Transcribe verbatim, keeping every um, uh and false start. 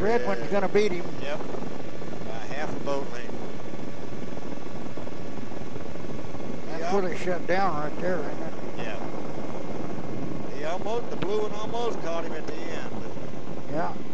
red yeah. one's going to beat him. Yep. By half a boat length. That's Yep. where they shut down right there, isn't it? Yeah. He almost, the blue one almost caught him at the end. Yeah.